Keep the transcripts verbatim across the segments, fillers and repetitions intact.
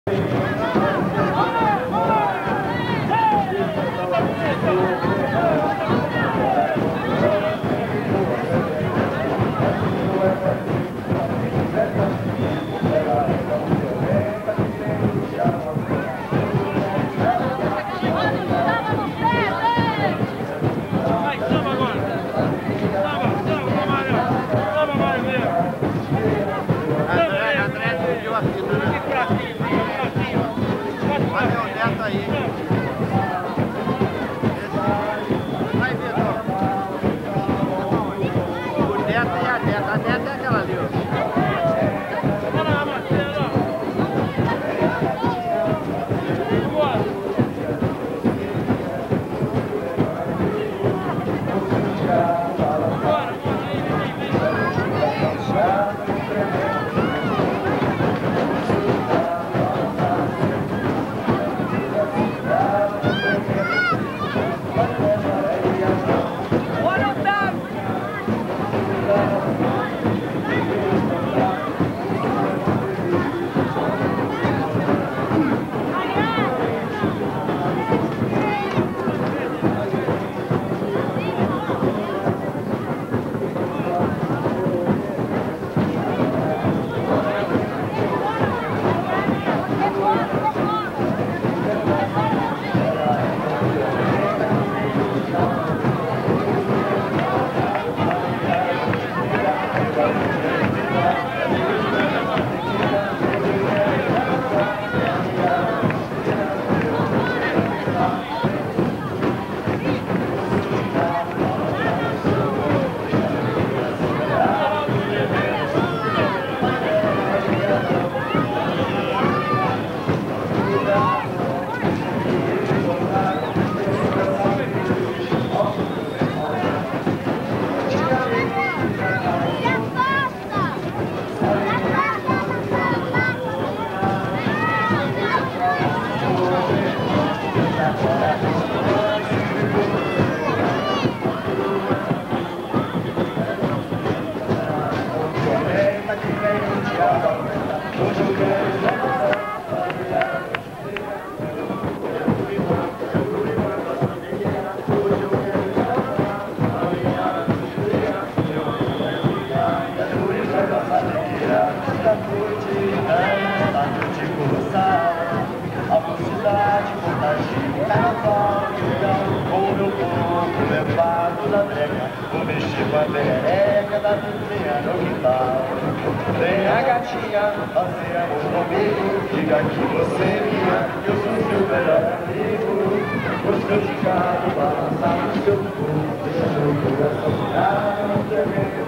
Venha gatinha, fazer amor comigo. Diga que você é minha, eu sou seu melhor amigo. Gostou de carro, balançar no seu corpo, deixa meu coração virar, não tremer.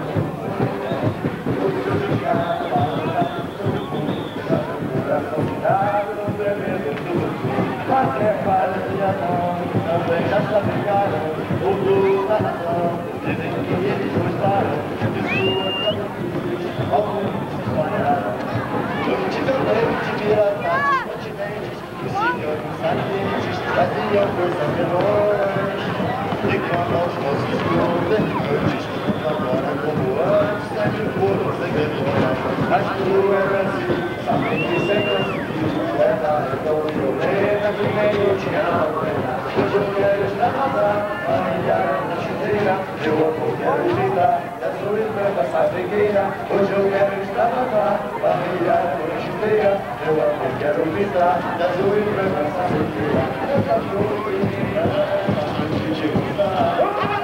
Gostou de carro, balançar no seu corpo, deixa meu coração virar, não tremer. Mas é para de amor, também já se aplicaram, mudou na razão. Dizem que eles gostaram de suas travessuras, alguns se espalharam. Eu tive o medo de virar continentes, os senhores salientes traziam coisas menores. E quando aos nossos governantes, agora como antes, sempre foram seguidores. Mas tu é Brasil, sabe que sem conseguir, leva então o problema que nem eu te amo. Hoje eu quero extravasar, barrilhar na chuteira, meu amor quero gritar, da sua branca sapequeira. Hoje eu quero extravasar, barrilhar na chuteira, meu amor quero gritar, da sua branca sapequeira. Eu cachorro e menina, eu te gostar.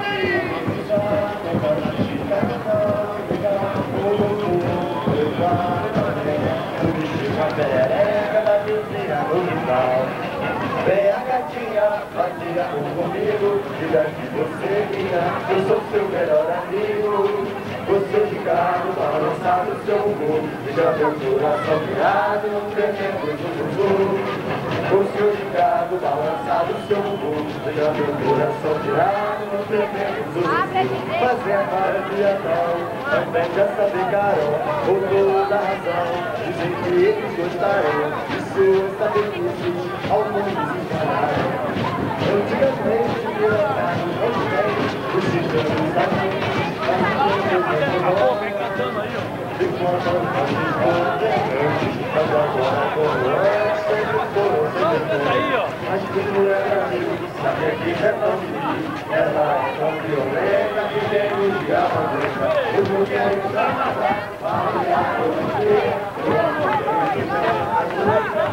Perereca da vizinha no quintal. Vem a gatinha, fazia amor comigo. Diga que você é minha, eu sou seu melhor amigo. Você de carro, balançado seu bumbum, deixa meu coração virado num tremendo zuzu. Você de carro, balançado seu bumbum, deixa meu coração virado num tremendo zuzu. Mas é para de Adão, também já sabegaram, com toda a razão. Dizem que eles gostaram de suas sabedoras, alguns se espalharam. Antigamente, violado, não tem, os ciganos amigos, Vem cantando aí, ó. e quando nós nos governantes, mas agora como antes, que mulher Brasil, sabe que é tão feliz. Ela é tão violenta que tem o diabo a branca. Eu não quero estar para olhar por você. Eu não quero estar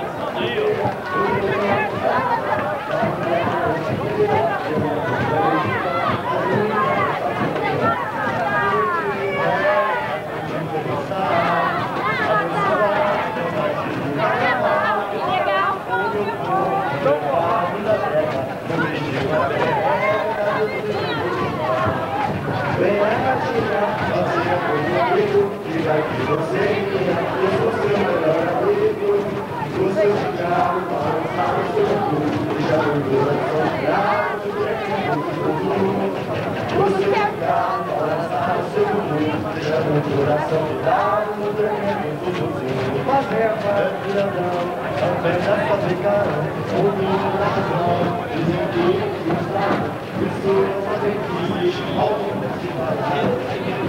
vem a gatinha, passeia comigo, diga que você minha, eu sou seu melhor amigo. O seu cigarro balançar o seu cu, deixa meu coração virado, tremendo tudo. O seu cigarro balançar o seu cu, deixa meu coração virado, tremendo tudo. Mas é a família não, também já fabricaram, o mundo na razão, dizem que está, isso não fazem que, ao mundo se vai.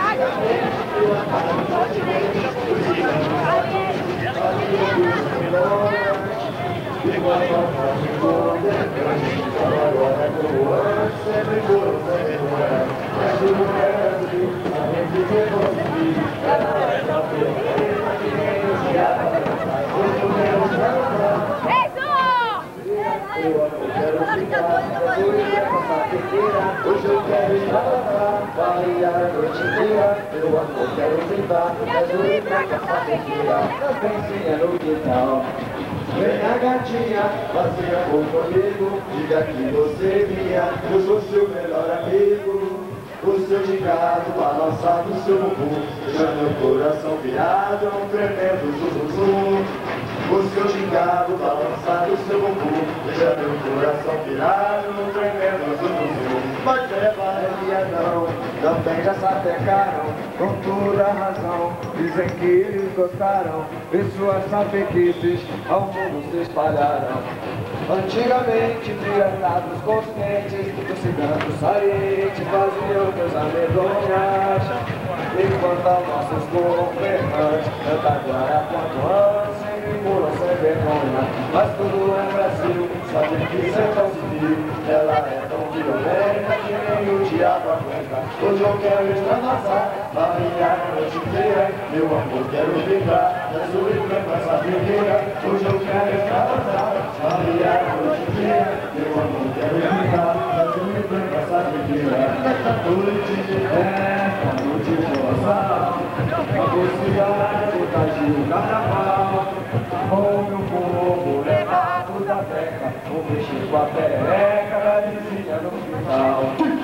Hoje eu quero estar variar a noite inteira. Meu amor, quero brincar, mas eu ir pra essa pequena. Nas pensinhas no quintal. Vem a gatinha, passeia por comigo. Diga que você vinha, eu sou seu melhor amigo. O seu gigado balançado, seu bumbum, deixa meu coração virado, um tremendo zum-zum-zum. O seu gigado balançado, seu bumbum, deixa meu coração virado, um tremendo zum-zum-zum. Mas é Bahia não, também já sapecaram, com toda a razão. Dizem que eles gostaram, e suas sapequices ao mundo se espalharam. Antigamente, piratados conscientes, os ciganos salientes faziam coisas medonhas. Enquanto aos nossos governantes, tanta agora quanto antes, sempre muram sem vergonha. Mas tudo é Brasil, sabe que isso é tão civil. Ela é tão violenta que nem o diabo aguenta. Hoje eu quero extravasar, variar a noite inteira. Meu amor, quero brincar, azul e branco essa brinqueira. Hoje eu quero extravasar, variar a noite inteira. Meu amor, quero brincar, azul e branco essa brinqueira. Essa noite de festa, noite de emoção, a mocidade contagia o carnaval. Com meu povo levado da terra, o bicho com a perereca da vizinha no quintal.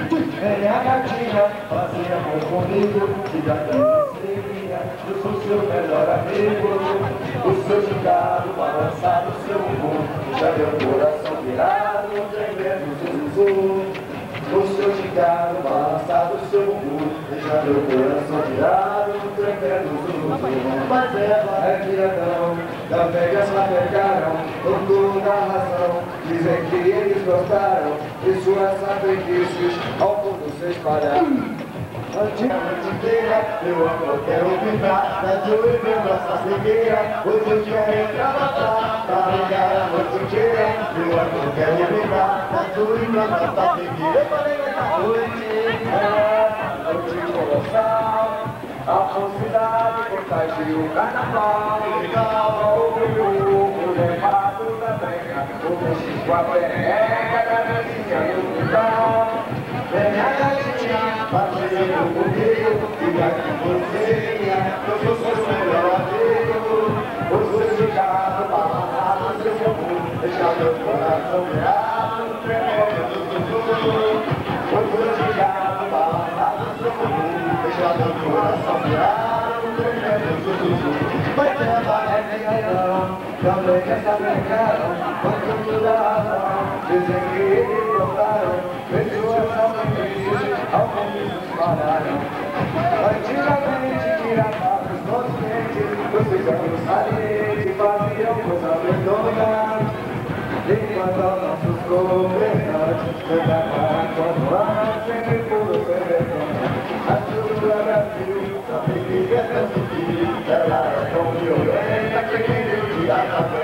Vem a gatinha, passeia comigo, diga que você vinha, eu sou seu melhor amigo. O seu gigado balançado, seu bumbum, já meu coração virado, tremendo zum-zum. O seu gigado balançado, seu bumbum, deixa meu coração virado, tremendo zum-zum. Mas ela é viadão, também já sapecaram, com toda a razão. Dizem que eles gostaram, e suas sapequices ao mundo se espalharam. Antigamente inteira, meu amor, quero brincar, mas eu e meu nossa cegueira. Hoje eu quero extravasar, pra brincar a noite inteira. Meu amor, quero brincar, mas eu e meu nossa cegueira. Eu falei nessa noite, é noite colossal. A mocidade contagia o carnaval. Legal, o povo levado da breca, o bicho com a perereca da vizinha no quintal. Vem a gatinha, passeia comigo, diga que você vinha, eu sou seu melhor amigo. O seu gigado balançado, seu bumbum, deixa meu coração virado, tremendo zum-zum. O seu gigado balançado, seu bumbum, deixa meu coração virado, tremendo zum-zum. Mas ela é viadão, também já sapecaram, com toda a razão. Dizem que eles gostaram, pessoas são felizes, ao mundo se espalharam. Antigamente, piratados conscientes, os ciganos salientes faziam coisa medonha. Enquanto aos nossos governantes, tanta cara quanto antes, sempre puro sem vergonha. A tudo é Brasil, sabe que é tão civil. Ela é tão violenta que nem o diabo aguenta.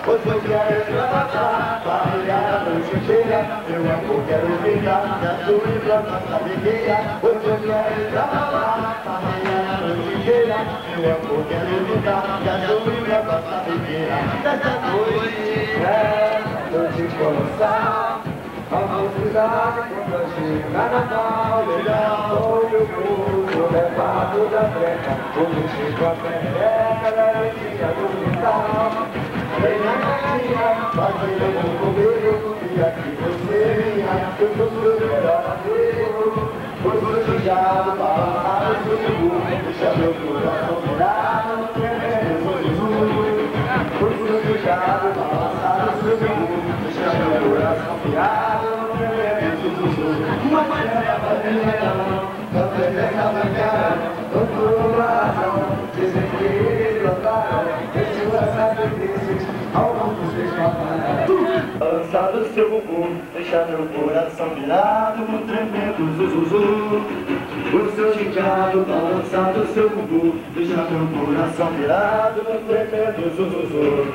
hoje eu quero extravasar, barrilhar a noite inteira, meu amor quero pintar, me azul e branca sabequeira, hoje eu quero extravasar, barrilhar a noite inteira, meu amor quero pintar, me azul e branca sabequeira, nessa noite é noite colossal, a mocidade quando chega Carnaval, legal, meu povo levado da terra, quando chega a perereca, garantia do quintal. Vem na caixinha, fazendo comigo, e aqui você vinha, eu sou seu melhor amigo. Pois hoje já no balançado subo, deixa meu coração virado, tremendo zuzu. Pois hoje já no balançado subo, deixa meu coração virado, tremendo zuzu. Mas é a bandeira, não tem essa bandeira, não por razão, dizem que eles plantaram, esse lançado difíceis, ao mundo se escapar. Balançado seu bumbum, deixa meu coração virado, no tremendo zuzuzu. O seu gingado, balançado seu bumbum, deixa meu coração virado, no tremendo zuzuzu.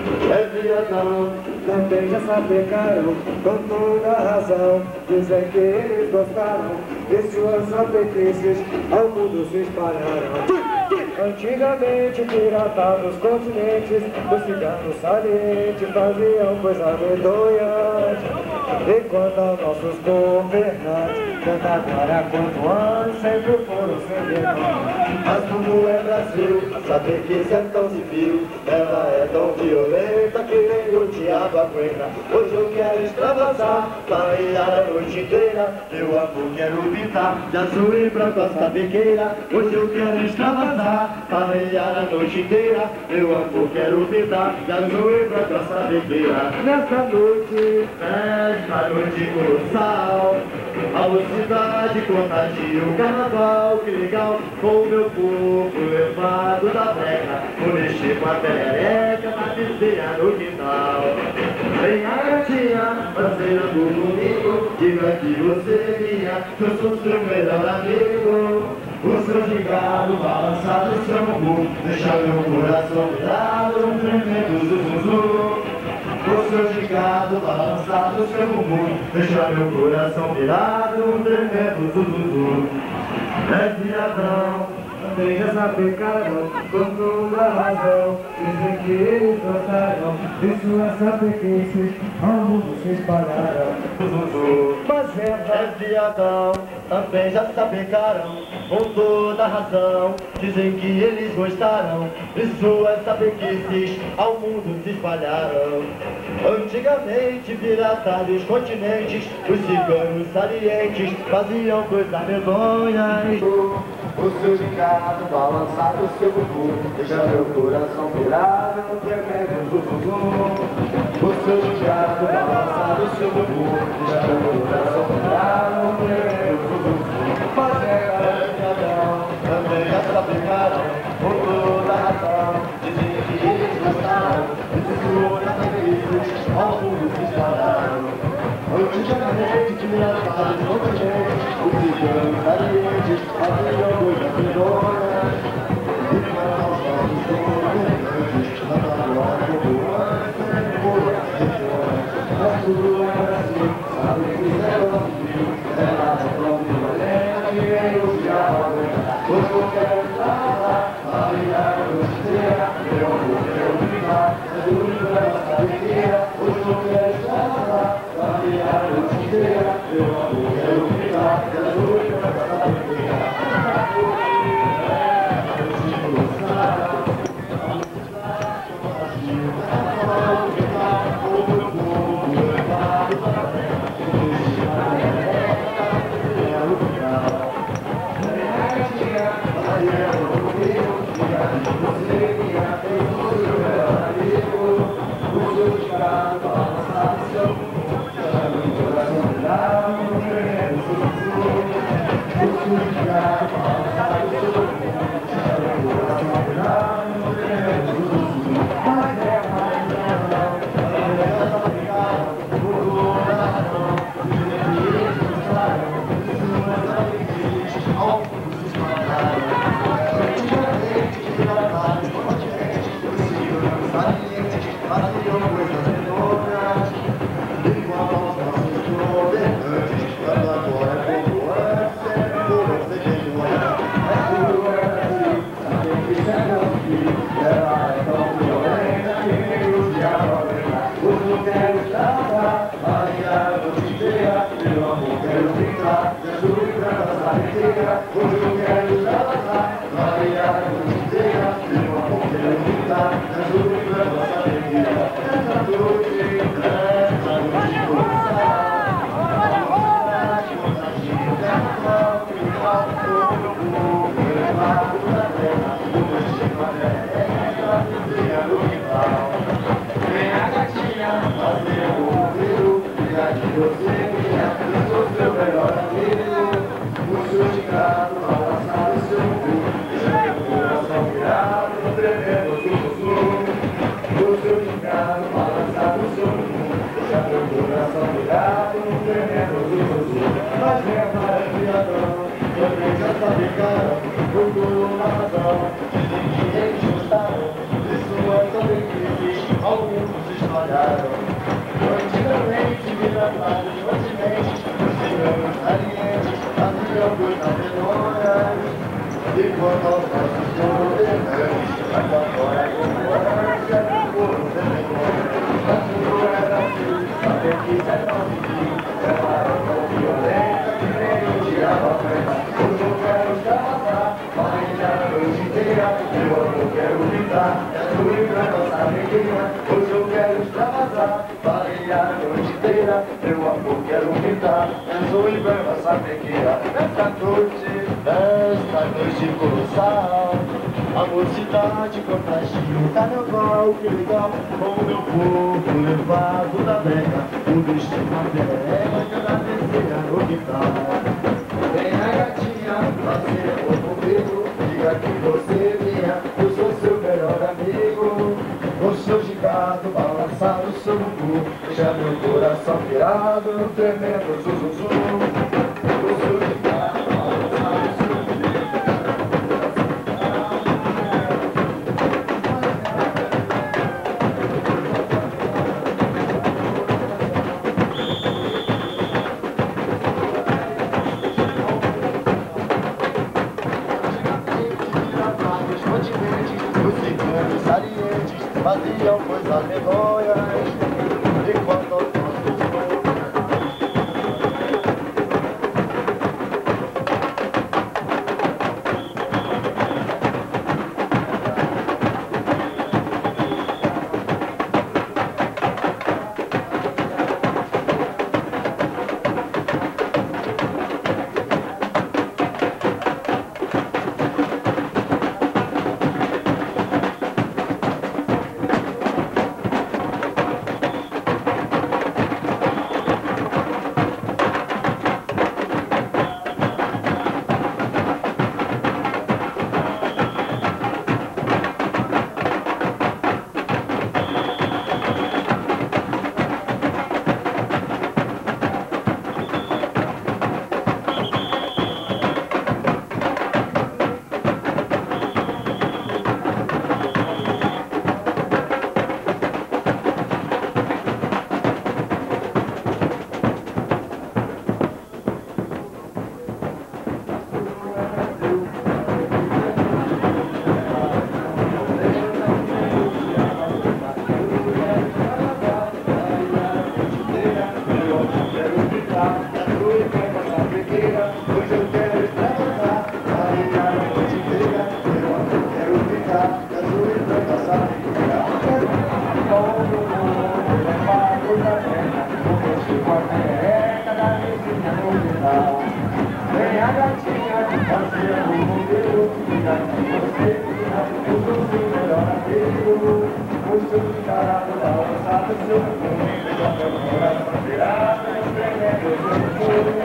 É viadão, também já sapecaram, com toda razão, dizem que eles gostaram, e suas apetências ao mundo se espalharam. Antigamente, pirata dos continentes, os ciganos salientes faziam coisas medonhas, enquanto nossos governantes, tanto agora quanto antes, sempre foram sem vergonha. Mas como é Brasil, saber que isso é tão civil, ela é tão violenta que nem o diabo aguenta. Hoje eu quero extravasar, bailar a noite inteira, meu amor quero pintar, de azul e branco a sabequeira. Hoje eu quero extravasar, bailar a noite inteira, meu amor quero pintar, de azul e branco a sabequeira. Nessa noite, nesta noite colossal, a velocidade contagia o carnaval, que legal, com o meu corpo levado da breca, vou mexer com a perereca na vizinha no quintal. Vem a gatinha, fazendo comigo, diga que você é minha, que eu sou seu melhor amigo. O seu gingado balançado, seu bumbum, deixa meu coração virado, um tremendo zuzuzu. O seu gingado balançado, seu bumbum, deixa meu coração virado, um tremendo zuzuzu. É viadão, também já sapecaram, com toda razão, dizem que eles gostaram, de suas sapequências, ao mundo se espalharam. Zuzu, mas é viadão, também já sapecaram, com toda razão, dizem que eles gostaram, de suas sapequências, ao mundo se espalharam. Antigamente, pirata dos continentes, os ciganos salientes faziam coisas medonhas. O seu gingado balançado, o seu bumbum, deixa meu coração virado, no tremendo zuzuzu. O seu gingado balançado, o seu bumbum, deixa meu coração virado, no tremendo zuzuzu. Mas é viadão, também já sapecaram, com toda razão, dizem que eles gostaram, de suas sacrifícios, ao mundo se espalharam. Antigamente, que me atrás, outra gente, os ciganos salientes faziam coisas medonhas, e para os nossos governantes, na agora como antes, por as mas tudo era assim, sabe que era assim, era tão violenta que nem o diabo aguenta. Hoje eu quero estar a virar a noite inteira, meu amor quero ficar, é duro pra nossa alegria. Hoje eu quero estar a virar a noite inteira, meu amor quero ficar, é duro pra nossa alegria. Você coisas menores. Enquanto aos nossos governantes, tanto agora como antes, sempre foram seguidores. É tudo é assim, saber que será aqui. Ela é tão violenta que nem o diabo lembra. Hoje eu quero estar Maria, a noite inteira. Meu amor, quero brincar, Jesus pra nossa inteira. Hoje eu quero estar Maria, a noite inteira. Meu amor, quero brincar, Jesus pra nossa alegria. Essa noite, essa noite começar. Vem a gatinha fazer o ouvido, diga que você me ama, eu sou seu melhor amigo. O seu gigado balançar o seu cu, deixa meu coração virado no tremendo sussurro. O seu gigado balançar o seu cu, deixa meu coração virado no tremendo sussurro. Mas vem a maravilhadão, também já está brincando, procuro uma razão, dizem que eles gostaram, isso é tão difícil, alguns se espalharam. Antigamente, vira-lados, continente, os ciganos salientes, faziam coisas menores. Enquanto aos nossos governantes, mas agora é como antes, é foram menores. Mas tudo era assim, saber que é tão difícil, ela é tão violenta que nem o diabo aguenta. Hoje eu quero escapar, Maria a noite inteira, meu amor quero gritar, é doido pra nossa alegria. Hoje eu quero extravasar, Maria a noite inteira, meu amor quero gritar, é doido pra nossa alegria. Esta noite, esta noite colossal, a mocidade contagia, carnaval, que legal, com o meu corpo levado da beca, o destino até que agradecer no quintal. Vem a gatinha, fazer amor comigo, diga que você minha, eu sou seu melhor amigo. O seu gigado balançar o seu cu, deixa meu coração virado no tremendo zuzuzu. O seu gigado balançar o seu cu. Os ciganos salientes faziam coisas medonhas, enquanto aos nossos Vem a gatinha, fazer o modelo, diga que você eu sou seu melhor amigo. O seu gigado balançado, seu fumo, deixa meu coração virado, eu tremendo seu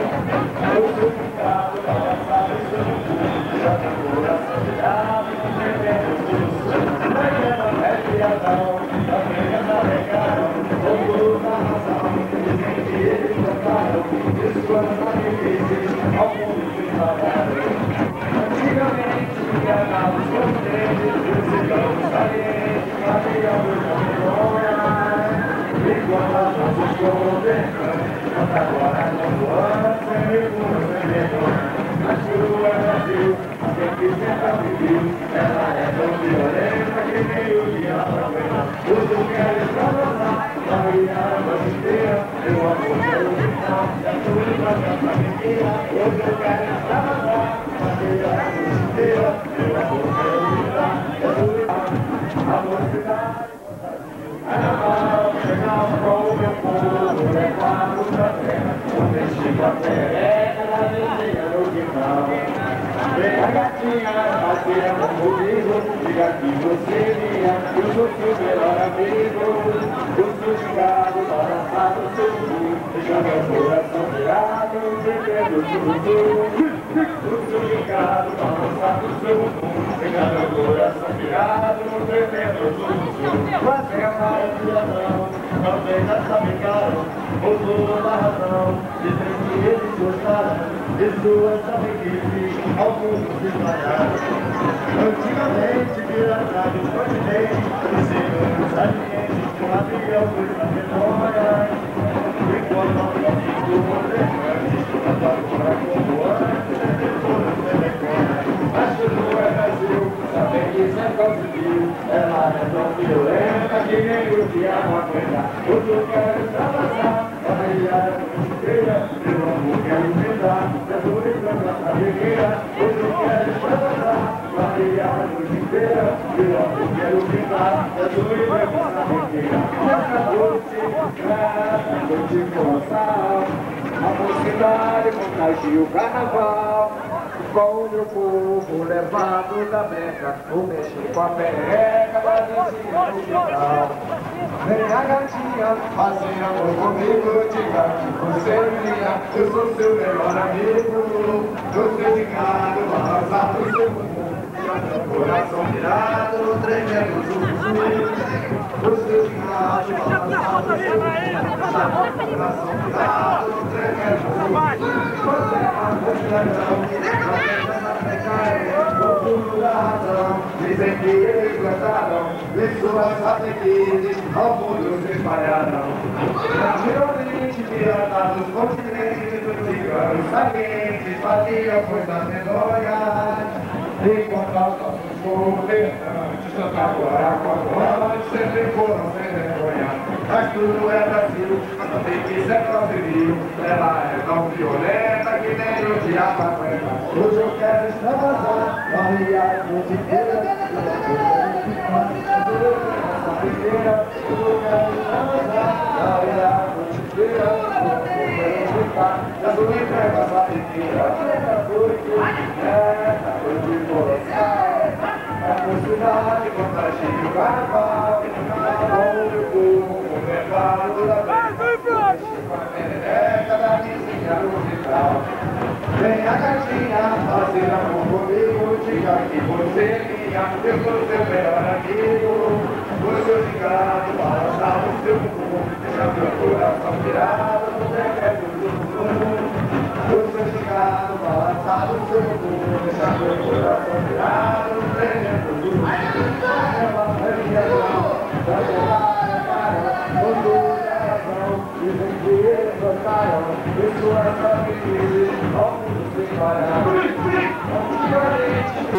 fumo. O seu gigado balançado, seu fumo, deixa meu coração virado, eu tremendo seu fumo. Vai vendo, é criadão, as brigas alegaram, todos na razão, dizem que eles gostaram, isso quando difíceis, ao mundo se trabalham. Antigamente, enganavam os contentes, os ciganos salientes, faziam muita vergonha. agora não voa, sem recuo, sem vergonha. A chuva é Brasil, quem quiser pra viver, ela é tão violenta que nem o diabo aguenta. Os que querem extravasar, Maria a noite inteira, meu amor quero gritar, é tudo pra cantar mentira. Os que querem extravasar, Maria a noite inteira, meu amor quero gritar, é tudo pra a mocidade. Carnaval, chegamos com o meu povo, levamos pra terra, o vestido a pereca da vizinha no quintal. Vem a gatinha, passeamos comigo, diga que você vinha, eu sou seu melhor amigo. O seu gado balançado no seu cu, deixa meu coração virado, vivendo tudo. O seu gado balançado no seu cu, deixa meu coração virado, vivendo tudo. Mas é uma não, talvez já sabicaram, usou a razão, dizem que eles gostaram, de suas amigues, alguns se espalharam. Antigamente, piratado, continente, ensinamos a gente que um avião foi pra memória. Enquanto não consigo modernante, mas agora como antes, sempre foram telefones. A chuva é Brasil, saber que sempre conseguiu, ela é tão violenta que nem o diabo aguenta. Hoje eu quero extravasar, a Maria é muito inteira, meu amor quero brindar, é dura e branca a guerreira. Hoje eu quero extravasar, a Maria é muito inteira, meu amor quero brindar, é dura e branca a guerreira. Nessa noite, nessa noite colossal, a mocidade contagia o carnaval. Com o meu povo levado da breca, o mexer com a pereca da vizinha no quintal. Vem a gatinha, fazer amor comigo, diga que você é minha, eu sou seu melhor amigo. Você de gado, balançado no seu bumbum, meu coração virado, tremendo zumbi. Você de gado, balançado no seu bumbum, meu coração virado, tremendo zumbi. Você é a multidão. Dizem que eles gostaram de suas alegrias, ao mundo se espalharam. Naturalmente, piratados, continentes, ciganos salientes, faziam coisas medonhas. Enquanto aos nossos governantes, agora como antes, sempre foram sem vergonha. Mas tudo é Brasil, só tem que ser civil. Ela é tão violenta que nem o diabo aguenta. Hoje eu quero extravasar, Maria a noite inteira. Essa primeira, eu quero extravasar, Maria a noite inteira. Eu quero gritar, eu sou entrega essa primeira. Essa noite, essa noite colossal. A mocidade contagia o carnaval. Com o meu povo, levado da breca, com a perereca da vizinha no quintal. Vem a gatinha, fazer amor comigo, diga que você é minha, eu sou seu melhor amigo. O seu gigado balançar no seu bumbum, deixa meu coração virado no tremendo do bumbum. O seu gigado balançar no seu bumbum, deixa meu coração virado no tremendo do bumbum. Ela é minha mão, da minha cara, com toda a razão, dizem que eles gostaram de suas amigues, ao mundo se espalhar.